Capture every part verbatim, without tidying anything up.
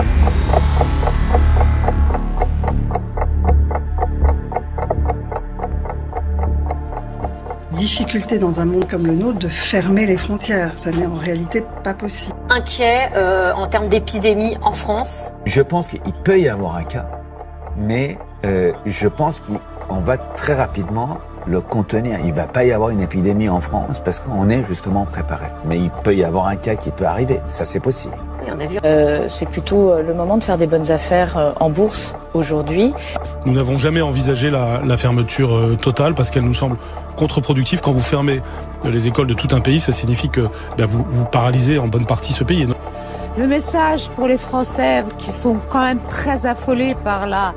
Difficulté dans un monde comme le nôtre de fermer les frontières. Ça n'est en réalité pas possible. Inquiet euh, en termes d'épidémie en France? Je pense qu'il peut y avoir un cas, mais euh, je pense qu'on va très rapidement le contenir. Il ne va pas y avoir une épidémie en France parce qu'on est justement préparé. Mais il peut y avoir un cas qui peut arriver. Ça, c'est possible. Oui, on a vu. Euh, c'est plutôt le moment de faire des bonnes affaires en bourse aujourd'hui. Nous n'avons jamais envisagé la, la fermeture euh, totale parce qu'elle nous semble contre-productive. Quand vous fermez les écoles de tout un pays, ça signifie que ben, vous, vous paralysez en bonne partie ce pays. Le message pour les Français qui sont quand même très affolés par la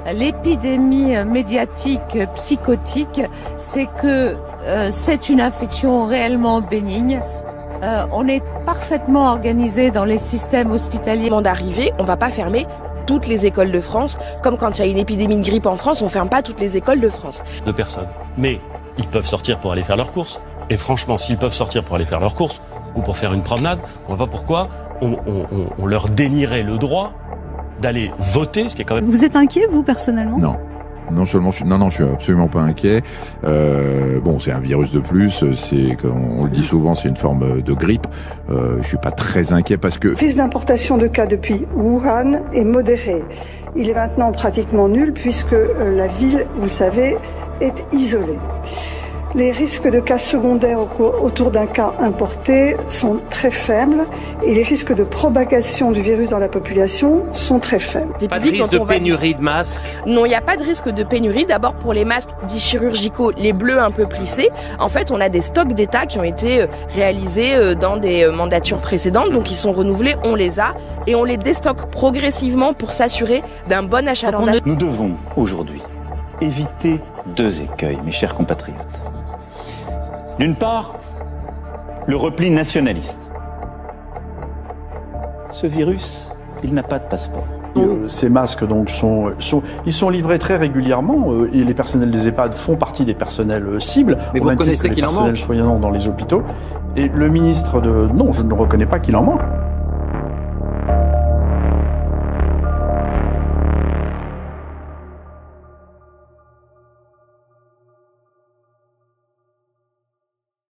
l'épidémie médiatique psychotique, c'est que euh, c'est une infection réellement bénigne. Euh, on est parfaitement organisé dans les systèmes hospitaliers. Avant d'arriver, on ne va pas fermer toutes les écoles de France. Comme quand il y a une épidémie de grippe en France, on ne ferme pas toutes les écoles de France. De personnes. Mais ils peuvent sortir pour aller faire leurs courses. Et franchement, s'ils peuvent sortir pour aller faire leurs courses ou pour faire une promenade, on ne voit pas pourquoi on, on, on, on leur dénierait le droit d'aller voter, ce qui est quand même... Vous êtes inquiet, vous, personnellement? Non. Non seulement je suis, non non je suis absolument pas inquiet. Euh, bon, c'est un virus de plus, c'est comme on le dit souvent, c'est une forme de grippe. Euh, je suis pas très inquiet parce que la prise d'importation de cas depuis Wuhan est modérée. Il est maintenant pratiquement nul puisque la ville, vous le savez, est isolée. Les risques de cas secondaires autour d'un cas importé sont très faibles et les risques de propagation du virus dans la population sont très faibles. Pas de risque de pénurie de masques? Non, il n'y a pas de risque de pénurie. D'abord pour les masques dits chirurgicaux, les bleus un peu plissés. En fait, on a des stocks d'État qui ont été réalisés dans des mandatures précédentes, donc ils sont renouvelés, on les a et on les déstocke progressivement pour s'assurer d'un bon achalandage. Nous devons aujourd'hui éviter deux écueils, mes chers compatriotes. D'une part, le repli nationaliste. Ce virus, il n'a pas de passeport. Euh, ces masques donc sont, sont, ils sont livrés très régulièrement euh, et les personnels des EHPAD font partie des personnels euh, cibles. Mais vous reconnaissez qu'il en manque? Les personnels soignants dans les hôpitaux. Et le ministre de... Non, je ne reconnais pas qu'il en manque.